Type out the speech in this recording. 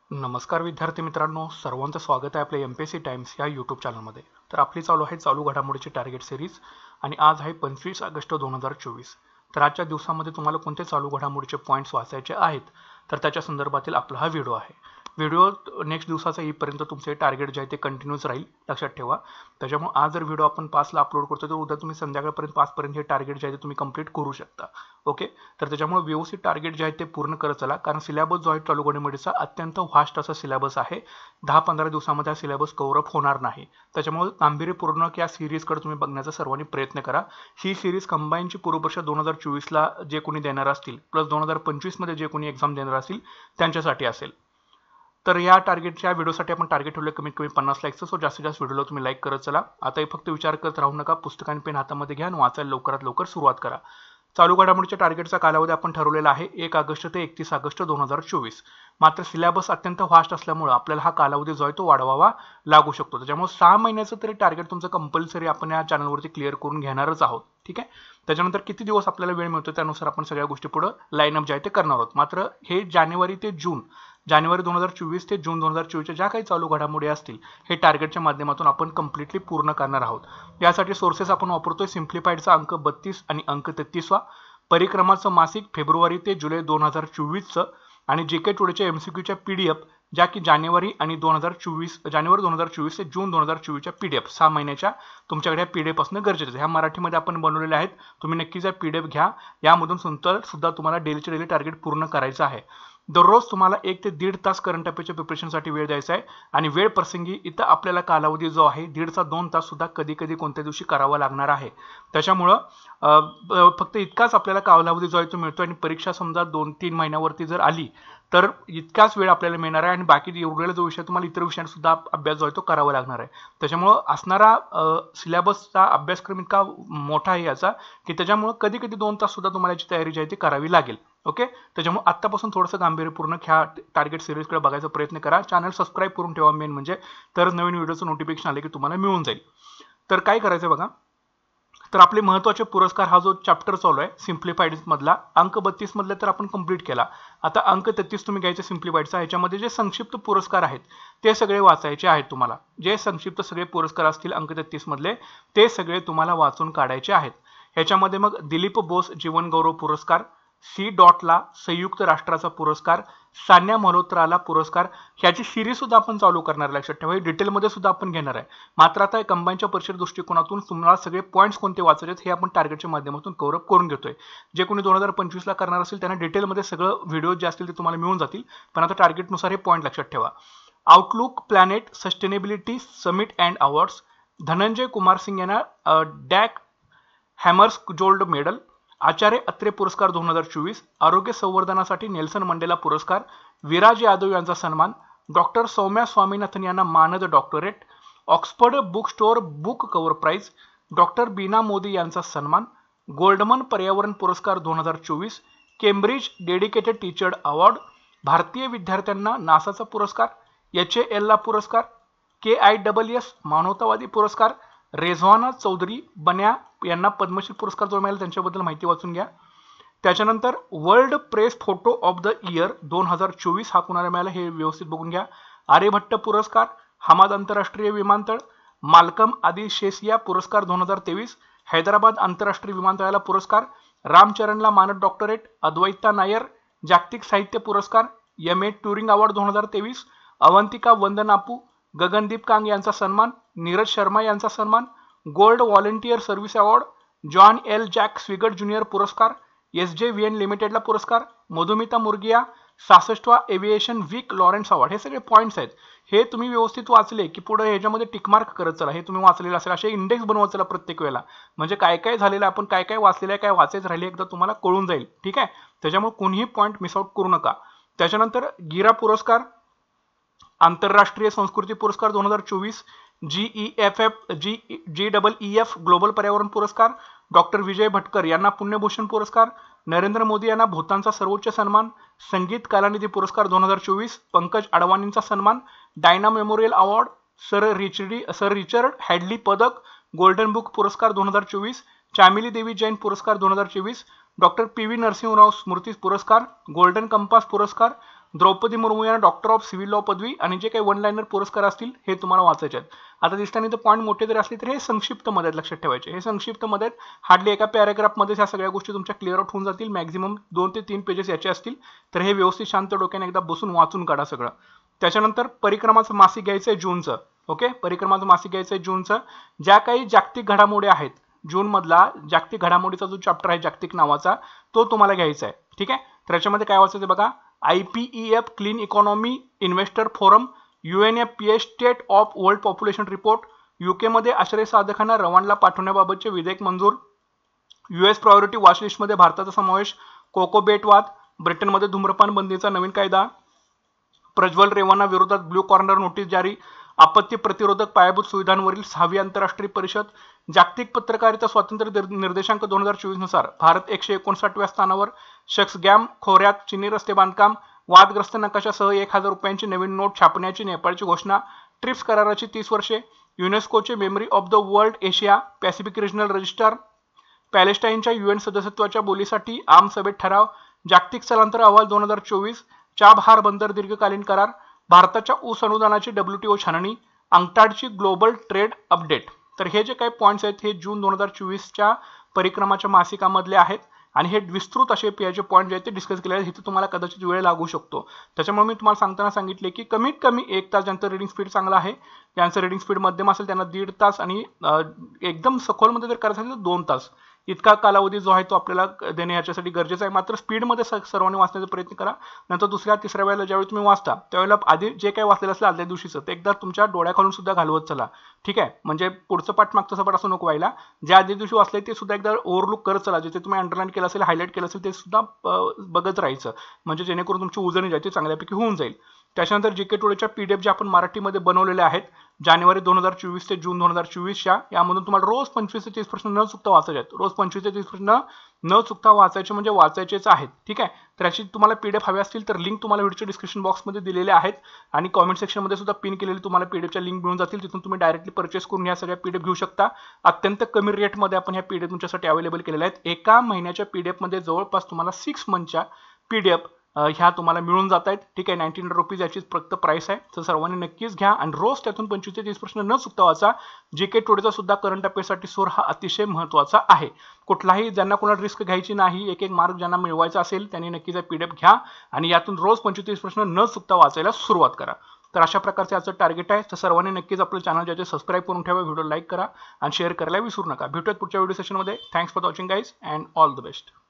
नमस्कार विद्यार्थी मित्रांनो, सर्वांचं स्वागत आहे आपल्या एमपीएससी टाइम्स या यूट्यूब चॅनलमध्ये। तर आपली चालू आहे चालू घडामोडीची टार्गेट सिरीज आणि आज आहे 25 ऑगस्ट 2024। तर आजच्या दिवसामध्ये तुम्हाला कोणते चालू घडामोडीचे पॉईंट्स वाचायचे आहेत तर त्याच्या संदर्भातील आपला हा व्हिडिओ आहे। व्हिडिओ नेक्स्ट दिवसाचा येईपर्यंत तुमचे टार्गेट जे आहे ते कंटिन्यूच राहील, लक्षात ठेवा। त्याच्यामुळे आज जर व्हिडिओ आपण 5 ला अपलोड करतो तर उद्या तुम्ही संध्याकाळपर्यंत 5 पर्यंत हे टार्गेट जे आहे ते तुम्ही कंप्लीट करू शकता। ओके, तर त्याच्यामुळे व्यवस्थित टार्गेट जे आहे ते पूर्ण करत चला, कारण सिलेबस जो आहे चालू घडामोडीचा अत्यंत व्हास्ट असा सिलेबस आहे। 10-15 दिवसामध्ये हा सिलेबस कव्हर अप होणार नाही। त्याच्यामुळे गांभीर्यपूर्ण या सिरीजकडे तुम्ही बघण्याचा सर्वांनी प्रयत्न करा। ही सिरीज कंबाईनची पूर्वपरीक्षा 2024 ला जे कोणी देणार असतील प्लस 2025 मध्ये जे कोणी एक्झाम देणार असतील त्यांच्यासाठी असेल। तर या टार्गेटच्या व्हिडिओसाठी आपण टार्गेट ठेवले कमीत कमी 50 लाईक्सचं। सो जास्तीत जास्त व्हिडिओला तुम्ही लाईक करत चला। आता हे फक्त विचार करत राहू नका, पुस्तक आणि पेन हातामध्ये घ्या आणि वाचायला लवकरात लवकर सुरुवात करा। चालू घडामोडीच्या टार्गेटचा कालावधी आपण ठरवलेला आहे 1 ऑगस्ट ते 31 ऑगस्ट 2024। मात्र सिलेबस अत्यंत फास्ट असल्यामुळे आपल्याला हा कालावधी जो आहे तो वाढवावा लागू शकतो। त्याच्यामुळे 6 महिन्याचं तरी टार्गेट तुमचं कंपल्सरी आपण या चॅनलवरती क्लिअर करून घेणारच आहोत, ठीक आहे। त्याच्यानंतर किती दिवस आपल्याला वेळ मिळतो त्यानुसार आपण सगळ्या गोष्टी पुढे लाईनअप जे आहे ते करणार आहोत। मात्र हे जानेवारी 2024 ते जून 2024 ज्या काही चालू घडामोडी असतील हे टार्गेटच्या माध्यमातून आपण कम्प्लिटली पूर्ण करणार आहोत। यासाठी सोर्सेस आपण वापरतोय सिम्प्लिफाईडचा अंक 32 आणि अंक 33वा, परिक्रमाचं मासिक फेब्रुवारी ते जुलै 2024चं आणि जीके टुडेच्या एमसीक्यूच्या पीडीएफ ज्या की जानेवारी 2024 ते जून 2024च्या पीडीएफ 6 महिन्याच्या तुमच्याकडे या पीडीएफ असणं गरजेचं आहे। ह्या मराठीमध्ये आपण बनवलेले आहेत, तुम्ही नक्कीच या पीडीएफ घ्या। यामधून सुद्धा तुम्हाला डेली टार्गेट पूर्ण करायचं आहे। दररोज तुम्हाला 1 ते 1.5 तास करंट अफेअरच्या प्रिपरेशनसाठी वेळ द्यायचा आहे आणि वेळ प्रसंगी इथं आपल्याला कालावधी जो आहे 1.5 ते 2 तास सुद्धा कधी कधी कोणत्या दिवशी करावा लागणार आहे। त्याच्यामुळं फक्त इतकाच आपल्याला कालावधी जो आहे तो मिळतो आणि परीक्षा समजा 2-3 महिन्यावरती जर आली तर इतकाच वेळ आपल्याला मिळणार आहे आणि बाकी उरलेला जो विषय तुम्हाला इतर विषयांचा सुद्धा अभ्यास जो आहे तो करावा लागणार आहे। त्याच्यामुळं असणारा सिलेबसचा अभ्यासक्रम इतका मोठा आहे याचा की त्याच्यामुळं कधी कधी 2 तास सुद्धा तुम्हाला याची तयारी जी आहे ती करावी लागेल। ओके, त्याच्यामुळे आत्तापासून थोडंसं गांभीर्यपूर्ण ह्या टार्गेट सिरीजकडे बघायचा प्रयत्न करा। चॅनल सबस्क्राईब करून ठेवा मेन म्हणजे, तर नवीन व्हिडिओचं नोटिफिकेशन आले की तुम्हाला मिळून जाईल। तर काय करायचं बघा, तर आपले महत्त्वाचे पुरस्कार हा जो चॅप्टर चालू आहे सिम्प्लिफाईड मधला अंक 32 मधले तर आपण कंप्लीट केला। आता अंक 33 तुम्ही घ्यायचे सिम्प्लिफाईडचा। ह्याच्यामध्ये जे संक्षिप्त पुरस्कार आहेत ते सगळे वाचायचे आहेत तुम्हाला। जे संक्षिप्त सगळे पुरस्कार असतील अंक 33 मधले ते सगळे तुम्हाला वाचून काढायचे आहेत। ह्याच्यामध्ये मग दिलीप बोस जीवन गौरव पुरस्कार, सी डॉटला संयुक्त राष्ट्राचा पुरस्कार, सान्या मल्होत्राला पुरस्कार, ह्याची सिरीज सुद्धा आपण चालू करणार आहे, लक्षात ठेवा। हे डिटेलमध्ये सुद्धा आपण घेणार आहे। मात्र आता कंबाईनच्या परीक्षेच्या दृष्टिकोनातून तुम्हाला सगळे पॉईंट्स कोणते वाचायचे हे आपण टार्गेटच्या माध्यमातून कव्हर अप करून घेतोय। जे कोणी 2025 ला करणार असेल त्यांना डिटेलमध्ये सगळं व्हिडिओ जे असतील ते तुम्हाला मिळून जातील, पण आता टार्गेटनुसार हे पॉईंट लक्षात ठेवा। Outlook Planet sustainability summit and awards, Dhananjay Kumar Singh यांना डॅक हॅमर्स गोल्ड मेडल, आचार्य अत्रे पुरस्कार 2024, आरोग्य संवर्धनासाठी नेल्सन मंडेला पुरस्कार, विराज यादव यांचा सन्मान, डॉक्टर सौम्या स्वामीनाथन यांना मानद doctorate, Oxford book store book cover prize, doctor Bina Modi यांचा सन्मान, गोल्डमन पर्यावरण पुरस्कार 2024, केम्ब्रिज डेडिकेटेड टीचर अवॉर्ड, भारतीय विद्यार्थ्यांना नासाचा पुरस्कार, HAL ला पुरस्कार, KISS मानवतावादी पुरस्कार, रेझवाना चौधरी बन्या यांना पद्मश्री पुरस्कार जो मिळाला त्यांच्याबद्दल माहिती वाचून घ्या। त्याच्यानंतर world press photo of the year 2024 हा कुणाला मिळाला हे व्यवस्थित बघून घ्या। आर्यभट्ट पुरस्कार, हमाद आंतरराष्ट्रीय विमानतळ, माल्कम आदिल शेसिया पुरस्कार 2023, हैदराबाद आंतरराष्ट्रीय विमानतळाला पुरस्कार, रामचरणला मानद डॉक्टरेट, अद्वैता नायर जागतिक साहित्य पुरस्कार, MA Turing award 2023, Avantika Vandanapu, Gagandeep Kang यांचा सन्मान, नीरज शर्मा यांचा सन्मान, gold volunteer service award, John L Jack Swigert junior पुरस्कार, SJVN लिमिटेडला पुरस्कार, मधुमिता मुर्गिया 66वा एव्हिएशन वीक लॉरेन्स अवॉर्ड। हे सगळे पॉईंट्स आहेत, हे तुम्ही व्यवस्थित वाचले की पुढे ह्याच्यामध्ये टिकमार्क करत चला। हे तुम्ही वाचलेलं असेल असे इंडेक्स बनवत चला प्रत्येक वेळेला, म्हणजे काय काय झालेलं आपण काय काय वाचलेलं आहे काय वाचायचं राहिले एकदा तुम्हाला कळून जाईल, ठीक आहे। त्याच्यामुळे कोणीही पॉईंट मिस आउट करू नका। त्याच्यानंतर गिरा पुरस्कार, आंतरराष्ट्रीय संस्कृती पुरस्कार 2024, GEEF ग्लोबल पर्यावरण पुरस्कार, डॉक्टर विजय भटकर यांना पुण्यभूषण पुरस्कार, नरेंद्र मोदी यांना भूतानचा सर्वोच्च सन्मान, संगीत कलानिधी पुरस्कार 2024, पंकज अडवाणींचा सन्मान, Diana memorial award, sir Richard Hadlee पदक, गोल्डन बुक पुरस्कार 2024, चामिली देवी जैन पुरस्कार 2024, डॉक्टर PV नरसिंहराव स्मृती पुरस्कार, गोल्डन कंपास पुरस्कार, द्रौपदी मुर्मू यांना डॉक्टर ऑफ सिव्हिल लॉ पदवी आणि जे काही वन लाईनर पुरस्कार असतील हे तुम्हाला वाचायचे आहेत. आता दिसताना तर पॉईंट मोठे जरी असले तर हे संक्षिप्त मध्ये लक्षात ठेवायचे. हे संक्षिप्त मध्ये हार्डली एका पॅराग्राफमध्ये ह्या सगळ्या गोष्टी तुमच्या क्लिअर आउट होऊन जातील. मॅक्झिमम 2 ते 3 पेजेस याचे असतील. तर हे व्यवस्थित शांत डोक्याने एकदा बसून वाचून काढा सगळं. त्याच्यानंतर परिक्रमाचं मासिक घ्यायचं आहे जूनचं. ओके, परिक्रमाचं मासिक घ्यायचं आहे जूनचं. ज्या काही जागतिक घडामोडी आहेत जून मधला जागतिक घडामोडीचा जो चॅप्टर आहे जागतिक नावाचा तो तुम्हाला घ्यायचा आहे. ठीक आहे, तर याच्यामध्ये काय वाचायचं बघा. IPEF clean economy investor forum, UNFPA state of world population report, UK मध्ये आश्रय साधकांना रवांडला पाठवण्याबाबतचे विधेयक मंजूर, US प्रायोरिटी वॉच लिस्टमध्ये भारताचा समावेश, कोको बेट वाद, ब्रिटनमध्ये धूम्रपान बंदीचा नवीन कायदा, प्रज्वल रेवाना विरोधात ब्ल्यू कॉर्नर नोटीस जारी, आपत्ती प्रतिरोधक पायाभूत सुविधांवरील 6वी आंतरराष्ट्रीय परिषद, जागतिक पत्रकारिता स्वातंत्र्य निर्देशांक 2024 नुसार भारत 159व्या स्थानावर, शक्सगॅम खोऱ्यात चिनी रस्ते बांधकाम, वादग्रस्त नकाशासह 1000 रुपयांची नवीन नोट छापण्याची नेपाळची घोषणा, ट्रिप्स कराराची 30 वर्षे, युनेस्कोचे memory of the world Asia Pacific regional register, पॅलेस्टाईनच्या UN सदस्यत्वाच्या बोलीसाठी आमसभेत ठराव, जागतिक स्थलांतर अहवाल 2024, चाबहार बंदर दीर्घकालीन करार, भारताच्या ऊस अनुदानाची WTO छाननी, अंगटाडची ग्लोबल ट्रेड अपडेट. तर हे जे काही पॉईंट्स आहेत हे जून 2024च्या परिक्रमाच्या मासिकामधले आहेत आणि हे विस्तृत असे याचे पॉईंट जे आहेत ते डिस्कस केले आहेत. इथे तुम्हाला कदाचित वेळ लागू शकतो. त्याच्यामुळे मी तुम्हाला सांगताना सांगितले की कमीत कमी 1 तास ज्यांचं रीडिंग स्पीड चांगलं आहे, ज्यांचं रीडिंग स्पीड मध्यम असेल त्यांना 1.5 तास आणि एकदम सखोलमध्ये जर करायचं असेल तर 2 तास इतका कालावधी जो आहे तो आपल्याला देणे याच्यासाठी गरजेचं आहे. मात्र स्पीडमध्ये सर्वांनी वाचण्याचा प्रयत्न करा. नंतर दुसऱ्या तिसऱ्या वेळेला ज्यावेळी तुम्ही वाचता त्यावेळेला आधी जे काही वाचलेलं असेल आदल्या दिवशीचं ते एकदा तुमच्या डोळ्याखालून सुद्धा घालवत चला. ठीक आहे, म्हणजे पुढचं पाठ मागचं सपाट असं नको व्हायला. जे आदल्या दिवशी वाचले ते सुद्धा एकदा ओव्हरलुक करत चला. जे तुम्ही अंडरलाईन केलं असेल हायलाईट केलं असेल ते सुद्धा बघत राहायचं, म्हणजे जेणेकरून तुमची उजळणी जी आहे ती चांगल्यापैकी होऊन जाईल. त्याच्यानंतर GK टुडेच्या PDF जे आपण मराठीमध्ये बनवलेले आहेत जानेवारी 2024 ते जून 2024च्या, यामधून तुम्हाला रोज 25 ते 30 प्रश्न न चुकता वाचायचे आहेत. रोज 25 ते 30 प्रश्न न चुकता वाचायचे म्हणजे वाचायचेच आहेत. ठीक आहे, तर याची तुम्हाला PDF हवी असतील तर लिंक तुम्हाला व्हिडिओच्या डिस्क्रिप्शन बॉक्समध्ये दिलेले आहेत आणि कॉमेंट सेक्शनमध्ये सुद्धा पिन केलेली तुम्हाला PDFच्या लिंक मिळून जातील. तिथून तुम्ही डायरेक्टली परचेस करून या सगळ्या PDF घेऊ शकता. अत्यंत कमी रेटमध्ये आपण ह्या PDF तुमच्यासाठी अवेलेबल केलेल्या आहेत. एका महिन्याच्या PDF मध्ये जवळपास तुम्हाला 6 मंथच्या PDF ह्या तुम्हाला मिळून जात आहेत. ठीक आहे, 99 रुपीज याची फक्त प्राइस आहे. तर सर्वांनी नक्कीच घ्या आणि रोज त्यातून 25 ते 30 प्रश्न न चुकता वाचा. GK टुडेचा सुद्धा करंट अफेअर्ससाठी सोर हा अतिशय महत्त्वाचा आहे. कुठलाही ज्यांना कोणाला रिस्क घ्यायची नाही, एक मार्क ज्यांना मिळवायचा असेल त्यांनी नक्कीच PDF घ्या आणि यातून रोज 25 ते 30 प्रश्न न चुकता वाचायला सुरुवात करा. तर अशा प्रकारचे याचं टार्गेट आहे. तर सर्वांनी नक्कीच आपलं चॅनल ज्याचे सबस्क्राईब करून ठेवा, व्हिडिओ लाईक करा आणि शेअर करायला विसरू नका. भेटूयात पुढच्या व्हिडिओ सेशनमध्ये. Thanks for watching guys and all the best.